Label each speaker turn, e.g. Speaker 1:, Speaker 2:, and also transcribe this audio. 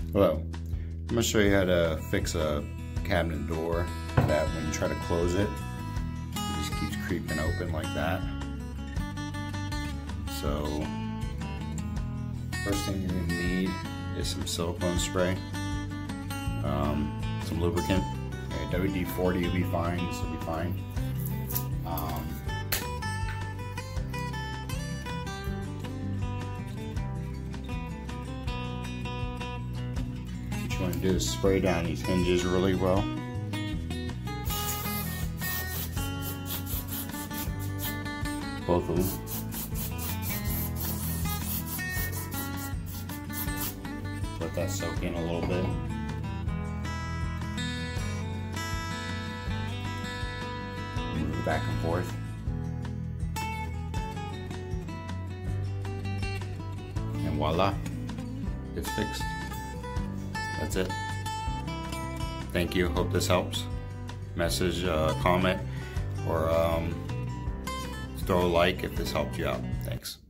Speaker 1: Hello, I'm going to show you how to fix a cabinet door that when you try to close it, it just keeps creeping open like that. So, first thing you're going to need is some silicone spray, some lubricant. Okay, WD-40 will be fine, this will be fine. What you want to do is spray down these hinges really well. Both of them. Let that soak in a little bit. Move it back and forth. And voila, it's fixed. That's it. Thank you. Hope this helps. Message, comment, or throw a like if this helped you out. Thanks.